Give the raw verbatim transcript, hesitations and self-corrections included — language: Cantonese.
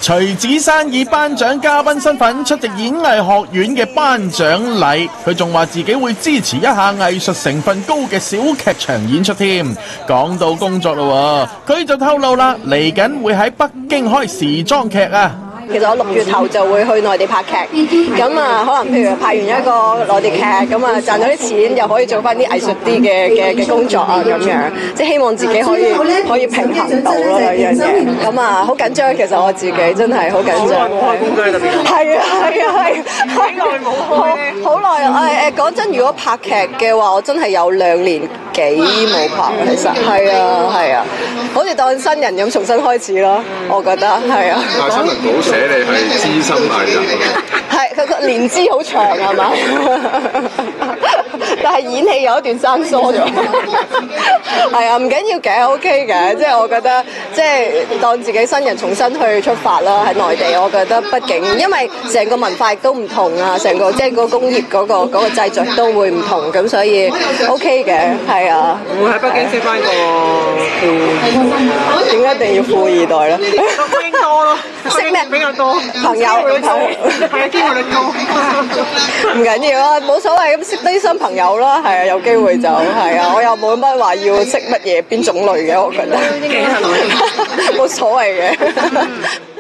徐子珊以頒獎嘉賓身份出席演藝學院嘅頒獎禮，佢仲話自己會支持一下藝術成分高嘅小劇場演出添。講到工作啦，佢就透露啦，嚟緊會喺北京開時裝劇啊。 其實我六月頭就會去內地拍劇，咁啊可能譬如拍完一個內地劇，咁啊賺咗啲錢，又可以做翻啲藝術啲嘅嘅嘅工作啊咁樣，即係希望自己可以可以平衡到咯兩樣嘢。咁啊好緊張，其實我自己真係好緊張。好耐冇開工嘅特別。係啊係啊係。好耐冇開。好耐啊！誒誒講真，如果拍劇嘅話，我真係有兩年幾冇拍，其實係啊係啊，好似當新人咁重新開始咯，我覺得係啊。 但係新聞稿寫你係資深藝人， 係佢個年資好長係嘛？但係演戲有一段生疏咗，係啊，唔緊要嘅 ，OK 嘅，即係我覺得即係當自己新人重新去出發啦，喺內地，我覺得畢竟因為成個文化亦都唔同啊，成個即係個工業嗰個嗰個製作都會唔同，咁所以 OK 嘅，係啊。 會喺北京識翻個富， 點解一定要富二代咧？ 北京多咯，識咩比較多朋友， 係啊，機會率高。 唔緊要啊，冇所謂，咁識啲新朋友啦，係啊，有機會就係啊，我又冇乜話要識乜嘢邊種類嘅，我覺得冇所謂嘅。